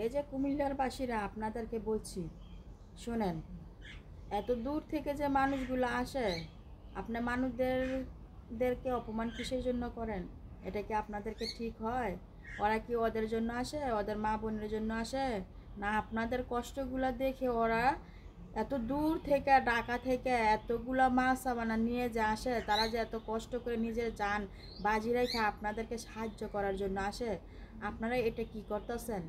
এই যে কুমিল্লার বাসীরা আপনাদেরকে বলছি, শোনেন, এত দূর থেকে যে মানুষগুলো আসে, আপনি মানুষদেরকে অপমান কিসের জন্য করেন? এটা কি আপনাদেরকে ঠিক হয়? ওরা কি ওদের জন্য আসে, ওদের মা বোনের জন্য আসে? না আপনাদের কষ্টগুলো দেখে ওরা এত দূর থেকে, ঢাকা থেকে এতগুলা মাছ সাবানা নিয়ে যে আসে, তারা যে এত কষ্ট করে নিজের জান বাজি রেখে আপনাদেরকে সাহায্য করার জন্য আসে। আপনারা এটা কি করতেছেন?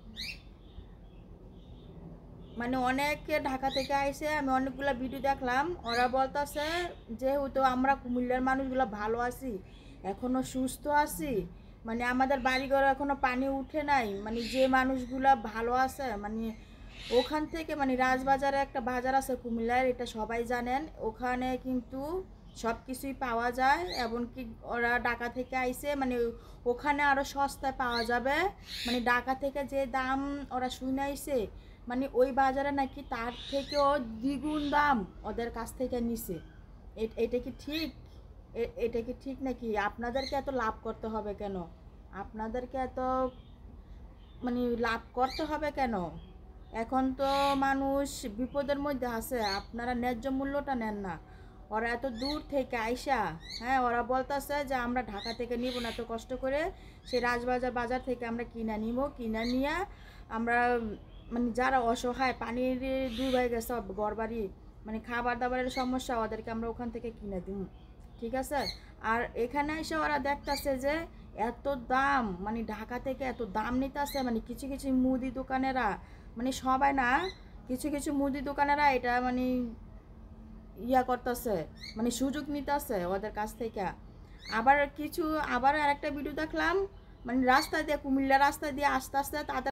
মানে অনেকে ঢাকা থেকে আইসে, আমি অনেকগুলা ভিডিও দেখলাম, ওরা বলতেছে যেহেতু আমরা কুমিল্লার মানুষগুলো ভালো আছি, এখনও সুস্থ আছি, মানে আমাদের বাড়িঘর এখনও পানি উঠে নাই, মানে যে মানুষগুলা ভালো আছে, মানে ওখান থেকে, মানে রাজবাজারে একটা বাজার আছে কুমিল্লার, এটা সবাই জানেন, ওখানে কিন্তু সব কিছুই পাওয়া যায়, এমনকি ওরা ঢাকা থেকে আইসে, মানে ওখানে আরও সস্তায় পাওয়া যাবে, মানে ঢাকা থেকে যে দাম ওরা শুনে আইসে, মানে ওই বাজারে নাকি তার থেকেও দ্বিগুণ দাম ওদের কাছ থেকে নিছে। এটা কি ঠিক? এটা কি ঠিক নাকি? আপনাদেরকে এত লাভ করতে হবে কেন? আপনাদেরকে এত মানে লাভ করতে হবে কেন? এখন তো মানুষ বিপদের মধ্যে আছে, আপনারা ন্যায্য মূল্যটা নেন না। ওরা এত দূর থেকে আইসা, হ্যাঁ, ওরা বলতেছে যে আমরা ঢাকা থেকে নিব না, এত কষ্ট করে সেই বাজার থেকে আমরা কিনা নিব, কিনা নিয়ে আমরা, মানে যারা অসহায়, পানির ডুবে গেছে ঘর বাড়ি, মানে খাবার দাবারের সমস্যা, ওদেরকে আমরা ওখান থেকে কিনে দিব, ঠিক আছে? আর এখানে এসে ওরা দেখতেছে যে এত দাম, মানে ঢাকা থেকে এত দাম নিতেছে, মানে কিছু কিছু মুদি দোকানেরা, মানে সবাই না, কিছু কিছু মুদি দোকানেরা এটা মানে ইয়া করতেছে, মানে সুযোগ নিতেছে ওদের কাছ থেকে। আবার আরেকটা ভিডিও দেখলাম, মানে রাস্তা দিয়ে, কুমিল্লা রাস্তা দিয়ে আস্তে আস্তে তাদের